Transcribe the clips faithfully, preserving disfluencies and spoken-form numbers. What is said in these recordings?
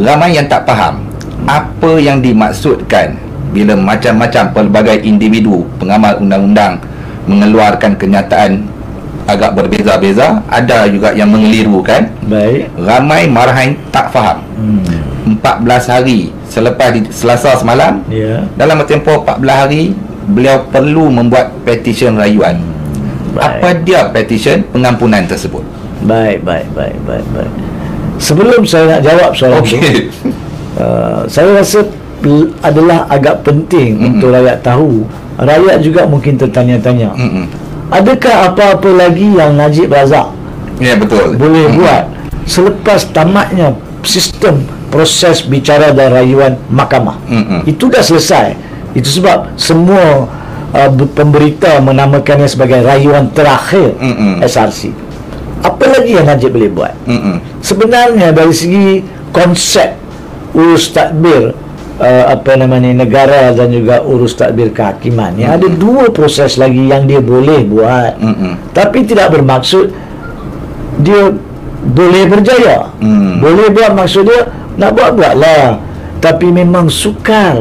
ramai yang tak faham apa yang dimaksudkan bila macam-macam pelbagai individu pengamal undang-undang mengeluarkan kenyataan agak berbeza-beza. Ada juga yang mengelirukan. Baik. Ramai marahan tak faham. hmm. empat belas hari selepas di Selasa semalam, Ya. dalam tempoh empat belas hari beliau perlu membuat petisyen rayuan. Baik. Apa dia petisyen pengampunan tersebut? Baik, baik, baik, baik, baik. Sebelum saya nak jawab soalan Okey. itu, uh, saya rasa l- adalah agak penting Mm-mm. untuk rakyat tahu. Rakyat juga mungkin tertanya-tanya, Mm-mm. adakah apa-apa lagi yang Najib Razak Ya, betul. boleh Mm-mm. buat selepas tamatnya sistem proses bicara dan rayuan mahkamah? Mm-mm. Itu dah selesai. Itu sebab semua uh, pemberita menamakannya sebagai rayuan terakhir Mm-mm. S R C. Apa lagi yang Najib boleh buat? Mm-mm. Sebenarnya dari segi konsep urus tadbir uh, apa namanya negara dan juga urus tadbir kehakiman, ya, ada dua proses lagi yang dia boleh buat. Mm-mm. Tapi tidak bermaksud dia boleh berjaya. Mm. Boleh buat, maksud dia nak buat-buatlah, tapi memang sukar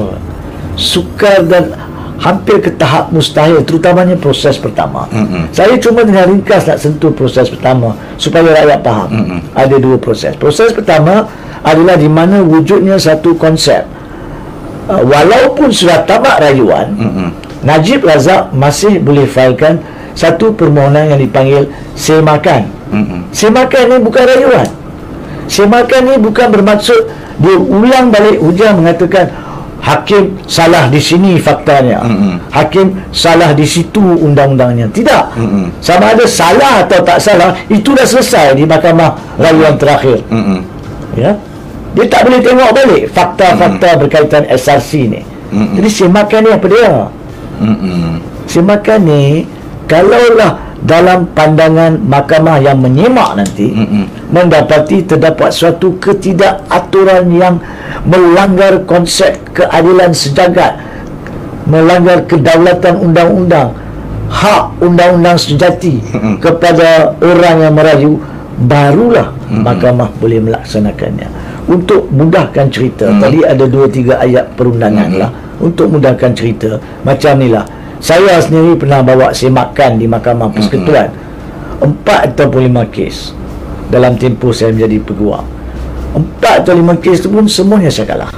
sukar dan hampir ke tahap mustahil, terutamanya proses pertama. Mm-mm. Saya cuma dengan ringkas nak sentuh proses pertama supaya rakyat faham. Mm-mm. Ada dua proses. Proses pertama adalah di mana wujudnya satu konsep, uh, walaupun sudah tamat rayuan, Mm-mm. Najib Razak masih boleh failkan satu permohonan yang dipanggil semakan. Mm-mm. Semakan ni bukan rayuan. Semakan ni bukan bermaksud dia ulang balik hujah mengatakan hakim salah di sini faktanya, Mm-mm. hakim salah di situ undang-undangnya. Tidak. Mm-mm. Sama ada salah atau tak salah, itu dah selesai di mahkamah rayuan terakhir. Mm-mm. Ya, dia tak boleh tengok balik fakta-fakta berkaitan S R C ni. Mm-mm. Jadi semakan ni apa dia? Mm-mm. Semakan ni kalaulah dalam pandangan mahkamah yang menyemak nanti, Mm-mm. mendapati terdapat suatu ketidakaturan yang melanggar konsep keadilan sejagat, melanggar kedaulatan undang-undang, hak undang-undang sejati Mm-mm. kepada orang yang merayu, barulah Mm-mm. mahkamah boleh melaksanakannya. Untuk mudahkan cerita, Mm-mm. tadi ada dua tiga ayat perundangan Mm-mm. lah. Untuk mudahkan cerita, macam ni lah, saya sendiri pernah bawa semakan di Mahkamah Persekutuan. Empat atau lima kes dalam tempoh saya menjadi peguam. Empat atau lima kes tu pun semuanya saya kalah.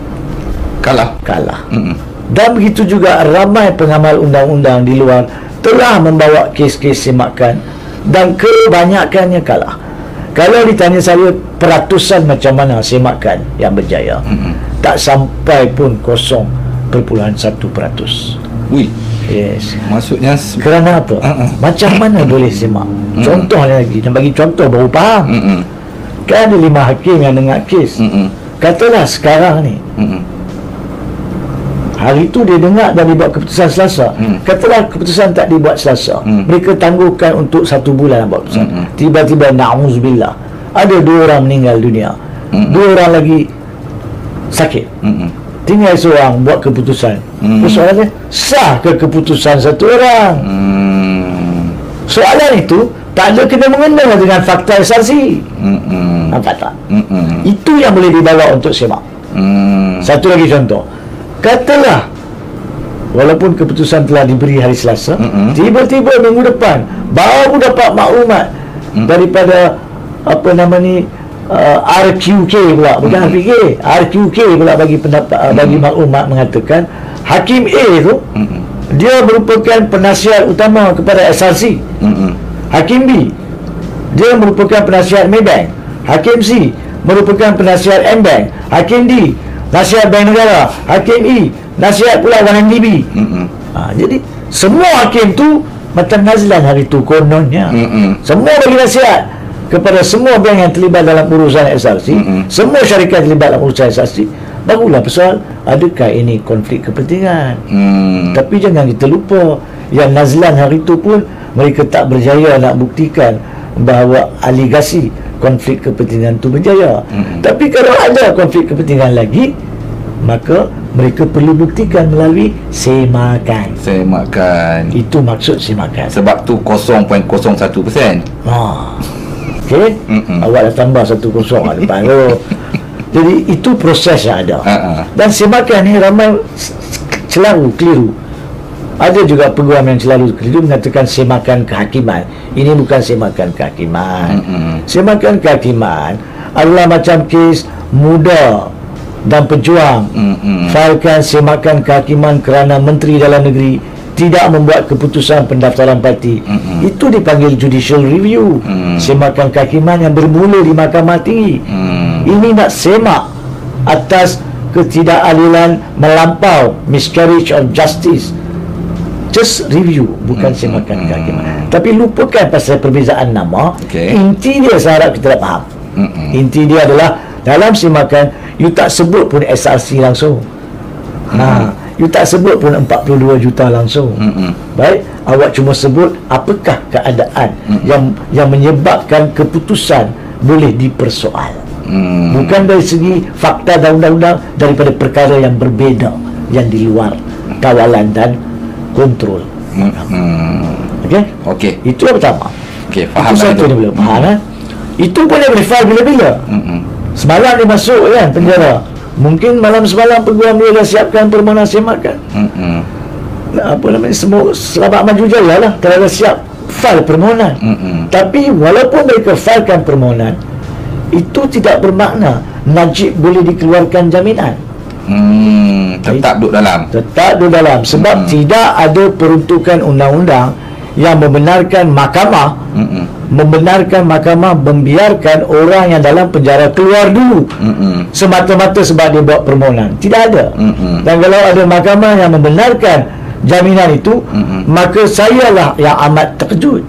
Kalah. Kalah. Mm-mm. Dan begitu juga ramai pengamal undang-undang di luar telah membawa kes-kes semakan dan kebanyakannya kalah. Kalau ditanya saya peratusan macam mana semakan yang berjaya, Mm-mm. tak sampai pun kosong perpuluhan satu peratus. Ui, Yes. maksudnya se- Kerana apa? Uh-uh. Macam mana boleh semak? Contoh lagi, dan bagi contoh baru faham. Mm-mm. Kan ada lima hakim yang dengar kes. Mm-mm. Katalah sekarang ni, Mm-mm. hari tu dia dengar dan dibuat keputusan Selasa. Mm. Katalah keputusan tak dibuat Selasa. Mm. Mereka tangguhkan untuk satu bulan buat keputusan. Mm-mm. Tiba-tiba na'udzubillah, ada dua orang meninggal dunia. Mm-mm. Dua orang lagi sakit. Mm-mm. Tinggal seorang buat keputusan. Mm. Persoalannya, sah ke keputusan satu orang? Mm. Soalan itu tak ada kena mengena dengan fakta S R C. Mm-mm. Nampak tak? Mm-mm. Itu yang boleh dibawa untuk semak. Mm. Satu lagi contoh. Katalah walaupun keputusan telah diberi hari Selasa, Mm-mm. tiba-tiba minggu depan baru dapat maklumat Mm. daripada apa nama ni, uh, R Q K pula, bukan R P K, R Q K pula bagi pendapat, uh, bagi maklumat mengatakan Hakim A tu Mm-mm. dia merupakan penasihat utama kepada S R C. Mm-mm. Hakim B, dia merupakan penasihat Maybank. Hakim C merupakan penasihat M-Bank. Hakim D, nasihat Bank Negara. Hakim E, nasihat pula satu M D B. Mm-mm. Ha, jadi semua hakim tu macam Nazlan hari tu kononnya. Mm-mm. Semua bagi nasihat kepada semua bank yang terlibat dalam urusan S R C. Mm-mm. Semua syarikat terlibat dalam urusan S R C. Barulah persoal, adakah ini konflik kepentingan? Mm. Tapi jangan kita lupa yang Nazlan hari itu pun mereka tak berjaya nak buktikan bahawa aligasi konflik kepentingan itu berjaya. Mm-mm. Tapi kalau ada konflik kepentingan lagi, maka mereka perlu buktikan melalui semakan. Saya makan. Itu maksud semakan. Sebab tu kosong perpuluhan kosong satu peratus. Ha. Okey. Mm-mm. Awak dah tambah satu kosong kat depan tu. Jadi itu proses yang ada. Ha-ha. Dan semakan ni ramai s- s- selalu keliru. Ada juga peguam yang selalu keliru mengatakan semakan kehakiman. Ini bukan semakan kehakiman. Mm-mm. Semakan kehakiman adalah macam kes muda dan pejuang Mm-mm. failkan semakan kehakiman kerana Menteri Dalam Negeri tidak membuat keputusan pendaftaran parti. Mm-mm. Itu dipanggil judicial review. Mm. Semakan kehakiman yang bermula di Mahkamah Tinggi. Mm. Ini nak semak atas ketidakadilan melampau, miscarriage of justice. Just review, bukan Hmm, semakan hmm, kehakiman. hmm. Tapi lupakan pasal perbezaan nama. Okey. Inti dia saya harap kita tak faham. Mm-mm. Inti dia adalah dalam semakan you tak sebut pun S R C langsung. Ha, you tak sebut pun empat puluh dua juta langsung. Mm-mm. Baik, awak cuma sebut apakah keadaan Mm-mm. yang yang menyebabkan keputusan boleh dipersoal. Mm. Bukan dari segi fakta dan undang-undang, daripada perkara yang berbeza yang di luar kawalan dan kontrol. Mm-mm. Okey? Okey. Itu yang pertama. Okey, faham Itu dah satu itu. dia boleh faham kan? Itu pun dia boleh file bila-bila. Mm-mm. Semalam dia masuk kan penjara. Mungkin malam semalam peguam dia dah siapkan permohonan semakan. Mm-mm. Apa namanya, semua selamat maju jaya lah kalau dah siap file permohonan. Mm-mm. Tapi walaupun mereka filekan permohonan, itu tidak bermakna Najib boleh dikeluarkan jaminan. Hmm, tetap duduk dalam. Tetap di dalam sebab Mm-mm. tidak ada peruntukan undang-undang yang membenarkan mahkamah Mm-mm. membenarkan mahkamah membiarkan orang yang dalam penjara keluar dulu Mm-mm. semata-mata sebab dia buat permohonan. Tidak ada. Mm-mm. Dan kalau ada mahkamah yang membenarkan jaminan itu, Mm-mm. maka sayalah yang amat terkejut.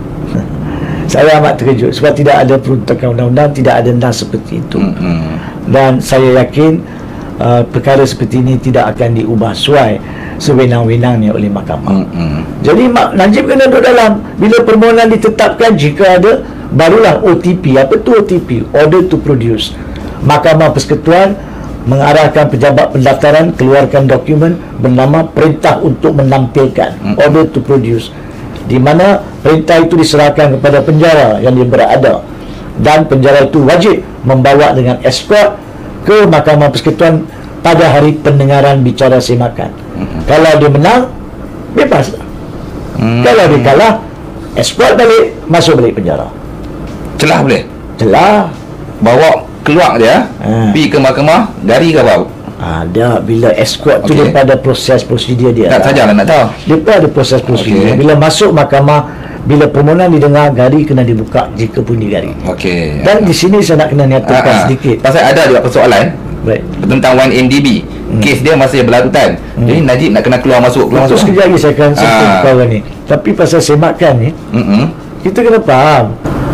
Saya amat terkejut sebab tidak ada peruntukan undang-undang, tidak ada nas seperti itu. Mm-mm. Dan saya yakin uh, perkara seperti ini tidak akan diubah suai sewenang-wenangnya oleh mahkamah. Mm-mm. Jadi Mak Najib kena duduk dalam. Bila permohonan ditetapkan, jika ada, barulah O T P. Apa tu O T P? Order to Produce. Mahkamah Persekutuan mengarahkan pejabat pendaftaran keluarkan dokumen bernama Perintah untuk Menampilkan. Hmm. Order to Produce. Di mana perintah itu diserahkan kepada penjara yang dia berada. Dan penjara itu wajib membawa dengan escort ke Mahkamah Persekutuan pada hari pendengaran bicara semakan. Hmm. Kalau dia menang, bebas. Hmm. Kalau dia kalah, escort balik, masuk balik penjara. Celah boleh? Celah. Bawa keluar dia, Ha. pergi ke mahkamah, gari ke apa? Ada bila escort tu Okey. dia pada proses prosedur dia. Tak sajalah nak tahu. Dia pun ada proses prosedur. Okey. Bila masuk mahkamah, bila permohonan didengar, gari kena dibuka jika pun digari. Okey. Dan di sini saya nak kena nyatakan Ah, ah. sedikit. Pasal ada juga persoalan Baik. tentang one M D B. Hmm. Kes dia masih berlarutan. Jadi Najib nak kena keluar masuk, keluar Itu masuk. sekejap lagi saya akan sentuh Ah. perkara ni. Tapi pasal semakan ni, Mm-mm. kita kena faham.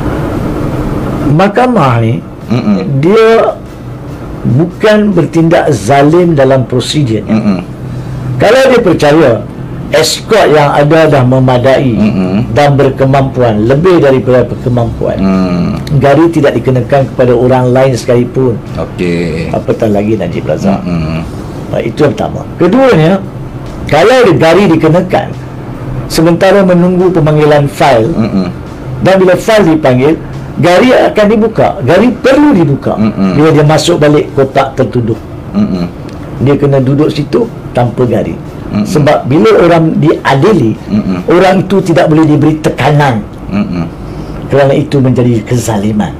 Mahkamah ni, Mm-mm. dia bukan bertindak zalim dalam prosedur. Mm-mm. Kalau dia percaya escort yang ada dah memadai Mm-mm. dan berkemampuan lebih daripada kemampuan, Mm. gari tidak dikenakan kepada orang lain sekalipun, Okey. apatah lagi Najib Razak. Mm-mm. Baik, itu yang pertama. Keduanya, kalau gari dikenakan sementara menunggu pemanggilan fail, Mm-mm. dan bila fail dipanggil, gari akan dibuka. Gari perlu dibuka. Mm-mm. Bila dia masuk balik kotak tertuduh, Mm-mm. dia kena duduk situ tanpa gari. Mm-mm. Sebab bila orang diadili, Mm-mm. orang itu tidak boleh diberi tekanan, Mm-mm. kerana itu menjadi kezaliman.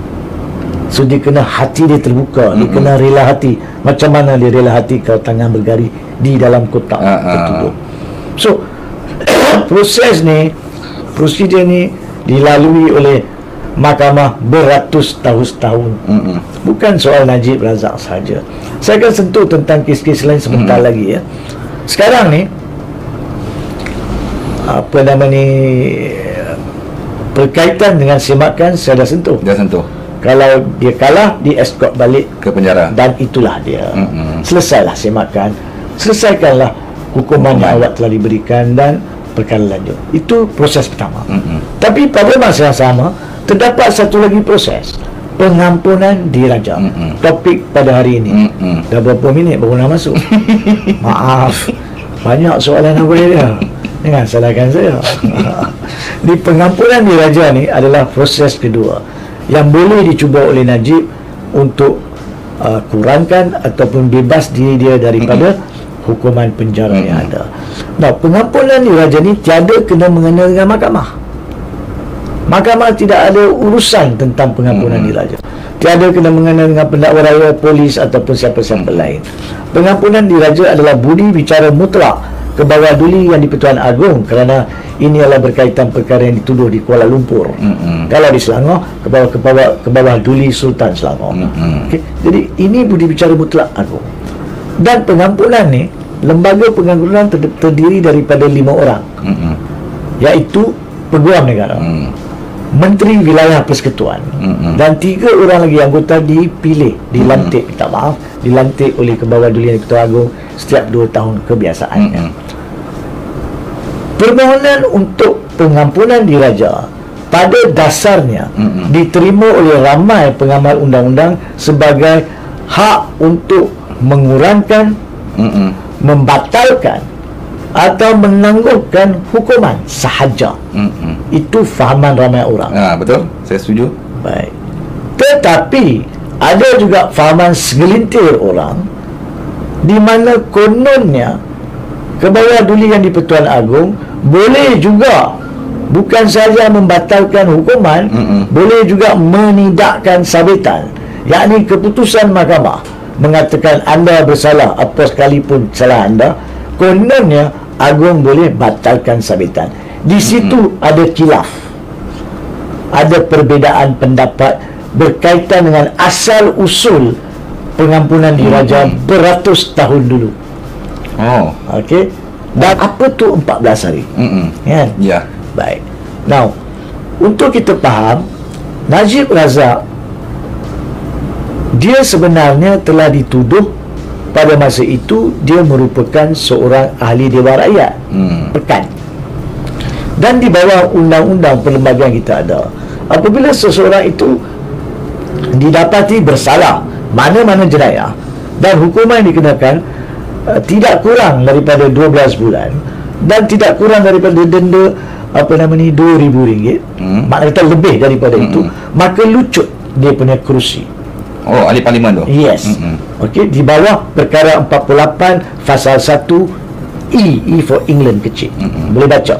So dia kena hati dia terbuka. Dia Mm-mm. kena rela hati. Macam mana dia rela hati kalau tangan bergari di dalam kotak Ah, ah. tertuduh. So proses ni, prosedur ni dilalui oleh mahkamah beratus tahun-tahun. Mm-mm. Bukan soal Najib Razak saja. Saya akan sentuh tentang kes-kes lain sebentar Hmm. lagi ya. Sekarang ni, apa nama ni, berkaitan dengan semakan saya dah sentuh. Dah sentuh Kalau dia kalah, di escort balik, ke penjara. dan itulah dia. Mm-mm. Selesailah semakan. Selesaikanlah hukuman Hukuman. yang awak telah diberikan dan perkara lanjut. Itu proses pertama. Mm-mm. Tapi pada masa yang sama, terdapat satu lagi proses, pengampunan diraja. Mm-mm. Topik pada hari ini. Mm-mm. Dah berapa minit baru nak masuk? Maaf, banyak soalan apa dia. Jangan salahkan saya. Di pengampunan diraja ni adalah proses kedua yang boleh dicuba oleh Najib untuk uh, kurangkan ataupun bebas diri dia daripada mm-hmm. hukuman penjara mm-hmm. yang ada. Nah, pengampunan diraja ni tiada kena mengena dengan mahkamah. Mahkamah tidak ada urusan tentang pengampunan mm-hmm. diraja. Tiada kena mengena dengan pendakwa raya, polis ataupun siapa-siapa mm-hmm. lain. Pengampunan diraja adalah budi bicara mutlak ke bawah duli yang di-Pertuan Agong, kerana ini adalah berkaitan perkara yang dituduh di Kuala Lumpur. Mm-hmm. Kalau di Selangor, ke bawah ke bawah ke bawah duli Sultan Selangor. Mm-hmm. Okay? Jadi ini budi bicara mutlak Agong. Dan pengampunan ni, lembaga pengampunan ter- terdiri daripada lima orang, mm-hmm. iaitu Peguam Negara, mm. Menteri Wilayah Persekutuan, mm-hmm. dan tiga orang lagi anggota dipilih, dilantik, mm-hmm. tak maaf, dilantik oleh Kebawah Duli yang di-Pertuan Agong setiap dua tahun kebiasaannya. Mm-hmm. Permohonan untuk pengampunan diraja pada dasarnya mm-hmm. diterima oleh ramai pengamal undang-undang sebagai hak untuk mengurangkan, mm-hmm. membatalkan atau menangguhkan hukuman sahaja. Mm-hmm. Itu fahaman ramai orang. Ha, betul, saya setuju. Baik. Tetapi ada juga fahaman segelintir orang di mana kononnya Kebawah Duli yang di-Pertuan Agong boleh juga bukan sahaja membatalkan hukuman, mm-hmm. boleh juga menidakkan sabitan, yakni keputusan mahkamah mengatakan anda bersalah apa sekalipun salah anda, kononnya Agong boleh batalkan sabitan. Di situ mm-hmm. ada khilaf, ada perbezaan pendapat berkaitan dengan asal usul pengampunan diraja mm-hmm. beratus tahun dulu. Oh, okey. Dan apa tu empat belas hari? Mm-hmm. Kan? Ya. Baik. Now, untuk kita faham, Najib Razak dia sebenarnya telah dituduh pada masa itu dia merupakan seorang ahli Dewan Rakyat, hmm. Pekan. Dan di bawah undang-undang perlembagaan kita ada, apabila seseorang itu didapati bersalah mana-mana jenayah dan hukuman yang dikenakan uh, tidak kurang daripada dua belas bulan dan tidak kurang daripada denda apa nama ni dua ribu ringgit, hmm. maknanya kita lebih daripada hmm. itu, maka lucut dia punya kerusi. Oh, ahli parlimen tu? Yes. Mm-hmm. Okey, di bawah perkara empat puluh lapan fasal satu E, E for England kecil. Mm-hmm. Boleh baca.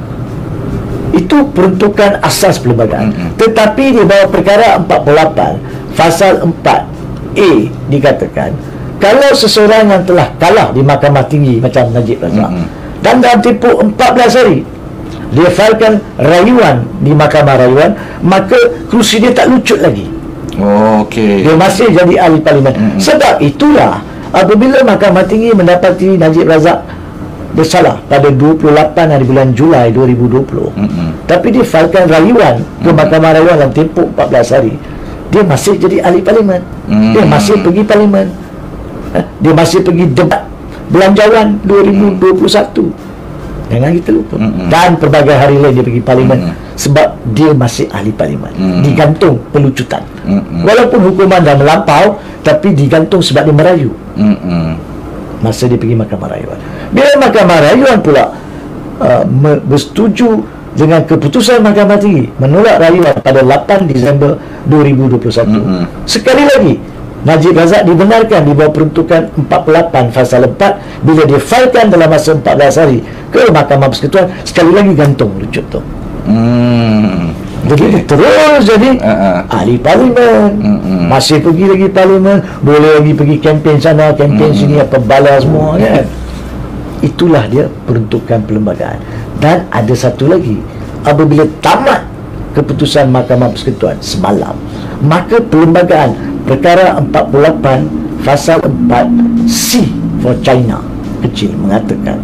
Itu peruntukan asas perlembagaan. Mm-hmm. Tetapi di bawah perkara empat puluh lapan fasal empat A dikatakan, kalau seseorang yang telah kalah di Mahkamah Tinggi macam Najib Razak, mm-hmm. dan dalam tempoh empat belas hari dia filekan rayuan di Mahkamah Rayuan, maka kerusi dia tak lucut lagi. Oh, okey. Dia masih jadi ahli parlimen. Mm-hmm. Sebab itulah apabila Mahkamah Tinggi mendapati Najib Razak bersalah pada dua puluh lapan hari bulan Julai dua ribu dua puluh, mm-hmm. tapi dia filekan rayuan ke mm-hmm. Mahkamah Rayuan dalam tempoh empat belas hari, dia masih jadi ahli parlimen. Mm-hmm. Dia masih pergi parlimen. Dia masih pergi debat belanjawan dua ribu dua puluh satu. Jangan kita lupa. Mm-hmm. Dan pelbagai hari lain dia pergi parlimen, mm-hmm. sebab dia masih ahli parlimen. Mm-hmm. Digantung pelucutan. Mm-hmm. Walaupun hukuman dah melampau, tapi digantung sebab dia merayu. Mm-hmm. Masa dia pergi Mahkamah Rayuan. Bila Mahkamah Rayuan pula uh, bersetuju dengan keputusan Mahkamah Tinggi menolak rayuan pada lapan Disember dua ribu dua puluh satu, mm-hmm. sekali lagi Najib Razak dibenarkan di bawah peruntukan empat puluh lapan fasal empat bila dia filekan dalam masa empat belas hari ke Mahkamah Persekutuan, sekali lagi gantung lucut tu. Hmm. Jadi okay. terus jadi uh-uh. ahli parlimen, uh-uh. masih pergi lagi parlimen, boleh lagi pergi kempen sana, kempen uh-uh. sini, apa bala semua, kan. Itulah dia peruntukan perlembagaan. Dan ada satu lagi, apabila tamat keputusan Mahkamah Persekutuan semalam, maka perlembagaan perkara empat puluh lapan fasal empat C for China kecil mengatakan,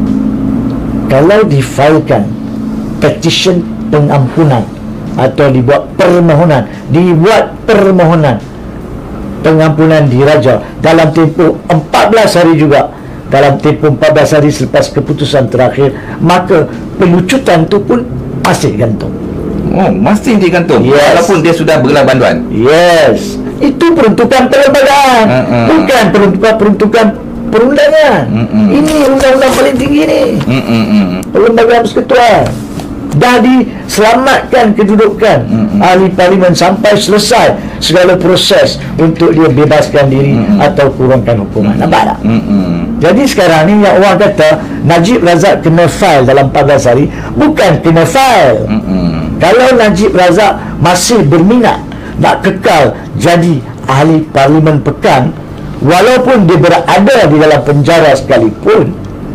kalau difilekan petition pengampunan atau dibuat permohonan dibuat permohonan pengampunan diraja dalam tempoh empat belas hari juga, dalam tempoh empat belas hari selepas keputusan terakhir, maka pelucutan tu pun masih gantung. Oh, masih digantung, yes. Walaupun dia sudah bergelar banduan. Yes. Itu peruntukan perlembagaan, uh-uh. bukan peruntukan peruntukan perundangan. Uh-uh. Ini undang-undang paling tinggi ni. Uh-uh. Perlembagaan persekutuan. dah diselamatkan kedudukan mm-hmm. ahli parlimen sampai selesai segala proses untuk dia bebaskan diri mm-hmm. atau kurangkan hukuman. Mm-hmm. Nampak tak? Mm-hmm. Jadi sekarang ni yang orang kata Najib Razak kena file dalam empat belas hari, bukan kena file. Mm-hmm. Kalau Najib Razak masih berminat nak kekal jadi ahli parlimen pekan, walaupun dia berada di dalam penjara sekalipun,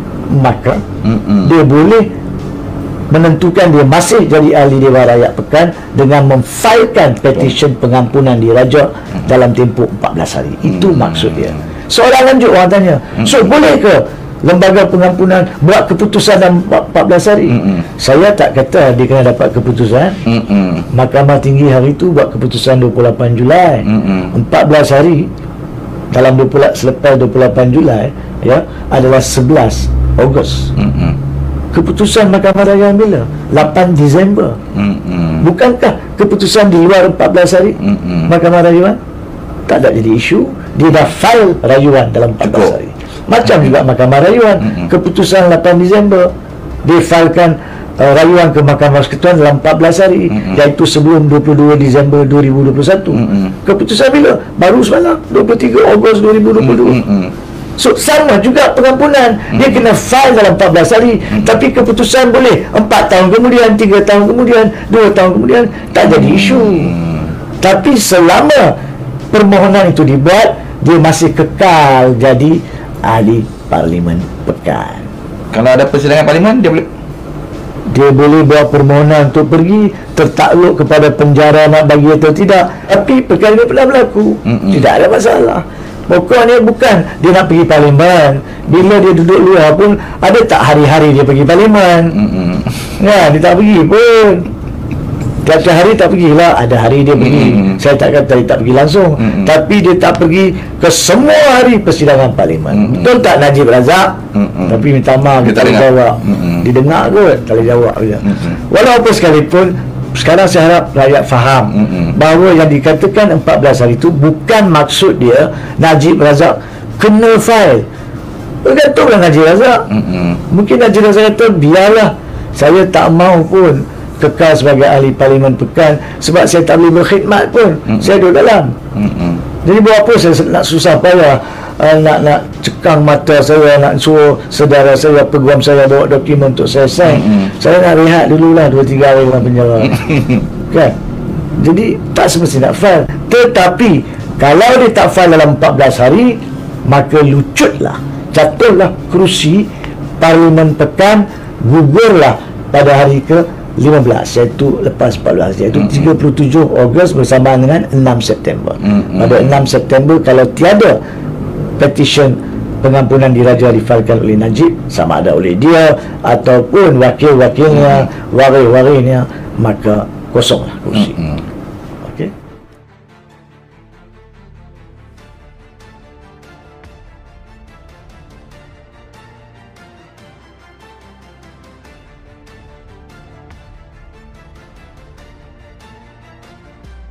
maka mm-hmm. dia boleh menentukan dia masih jadi ahli Dewan Rakyat Pekan dengan memfailkan petition pengampunan diraja hmm. dalam tempoh empat belas hari. Itu hmm. maksud dia. Soalan lanjut orang tanya, hmm. so boleh ke lembaga pengampunan buat keputusan dalam empat belas hari? Hmm. Saya tak kata dia kena dapat keputusan. Hmm. Mahkamah Tinggi hari itu buat keputusan dua puluh lapan Julai. Hmm. empat belas hari dalam dua puluh, selepas dua puluh lapan Julai ya adalah sebelas Ogos. Hmm. Keputusan Mahkamah Rayuan bila? lapan Disember. Mm-hmm. Bukankah keputusan di luar empat belas hari mm-hmm. Mahkamah Rayuan? Tak ada jadi isu. Dia dah file rayuan dalam empat belas hari. Macam mm-hmm. juga Mahkamah Rayuan, mm-hmm. keputusan lapan Disember dia filekan uh, rayuan ke Mahkamah Persekutuan dalam empat belas hari, mm-hmm. iaitu sebelum dua puluh dua Disember dua ribu dua puluh satu. Mm-hmm. Keputusan bila? Baru semalam dua puluh tiga Ogos dua ribu dua puluh dua. Mm-hmm. So sama juga pengampunan, hmm. dia kena file dalam empat belas hari, hmm. tapi keputusan boleh empat tahun kemudian, tiga tahun kemudian, dua tahun kemudian, tak jadi isu. hmm. Tapi selama permohonan itu dibuat, dia masih kekal jadi ahli parlimen pekan. Kalau ada persidangan parlimen, dia boleh dia boleh buat permohonan untuk pergi, tertakluk kepada penjara nak bagi atau tidak, tapi perkara ini pernah berlaku. hmm. Tidak ada masalah. Pokoknya bukan dia nak pergi parlimen, bila dia duduk luar pun ada tak hari-hari dia pergi parlimen. Mm-hmm. Ya, dia tak pergi pun. Tiap-tiap hari tak pergilah, ada hari dia pergi. Mm-hmm. Saya tak kata dia tak pergi langsung, mm-hmm. tapi dia tak pergi ke semua hari persidangan parlimen. Mm-hmm. Betul tak Najib Razak? Mm-hmm. Tapi minta maaf dia, dia tak boleh jawab. Mm-hmm. Dia dengar kot, tak boleh jawab. Mm-hmm. Walaupun sekalipun sekarang saya harap rakyat faham mm-hmm. bahawa yang dikatakan empat belas hari itu bukan maksud dia Najib Razak kena file. Bergantunglah Najib Razak. mm-hmm. Mungkin Najib Razak kata biarlah, saya tak mau pun kekal sebagai ahli parlimen pekan sebab saya tak boleh berkhidmat pun. mm-hmm. Saya duduk dalam. mm-hmm. Jadi buat apa saya nak susah payah uh, nak nak cekang mata saya, nak suruh saudara saya, peguam saya bawa dokumen untuk saya sign. mm-hmm. Saya nak rehat dululah dua tiga hari dalam penjara. Kan? Jadi tak semestinya nak file. Tetapi kalau dia tak file dalam empat belas hari, maka lucutlah, jatuhlah kerusi parlimen pekan, gugurlah pada hari ke lima belas, iaitu lepas empat belas, iaitu mm-hmm. tiga puluh tujuh Ogos bersamaan dengan enam September. Mm-hmm. Pada enam September kalau tiada petition pengampunan diraja difailkan oleh Najib, sama ada oleh dia ataupun wakil-wakilnya, mm-hmm. waris-warisnya, maka kosonglah kursi. Mm-hmm.